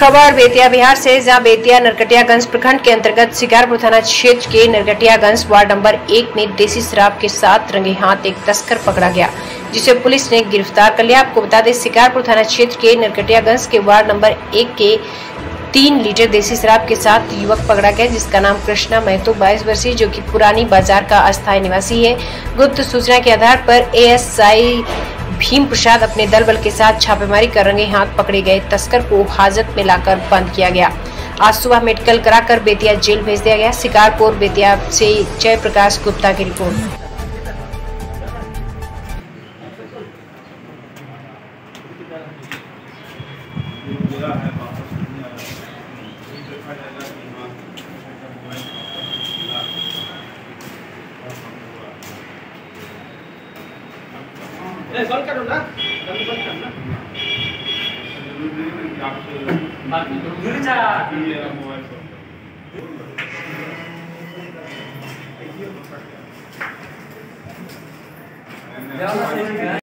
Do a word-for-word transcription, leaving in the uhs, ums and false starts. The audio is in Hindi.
खबर बेतिया बिहार से, जहां बेतिया नरकटियागंज प्रखंड के अंतर्गत शिकारपुर थाना क्षेत्र के नरकटियागंज वार्ड नंबर एक में देसी शराब के साथ रंगे हाथ एक तस्कर पकड़ा गया, जिसे पुलिस ने गिरफ्तार कर लिया। आपको बता दें, शिकारपुर थाना क्षेत्र के नरकटियागंज के वार्ड नंबर एक के तीन लीटर देसी शराब के साथ युवक पकड़ा गया, जिसका नाम कृष्णा महतो बाईस वर्षीय, जो कि पुरानी बाजार का अस्थायी निवासी है। गुप्त सूचना के आधार पर एएसआई भीम प्रसाद अपने दल बल के साथ छापेमारी कर रंगे हाथ पकड़े गए तस्कर को हाजत में लाकर बंद किया गया। आज सुबह मेडिकल कराकर बेतिया जेल भेज दिया गया। शिकारपुर बेतिया से जयप्रकाश गुप्ता की रिपोर्ट। नहीं सॉल्व करो ना, जल्दी बंद करना। बाकी दूरी जा मोबाइल पर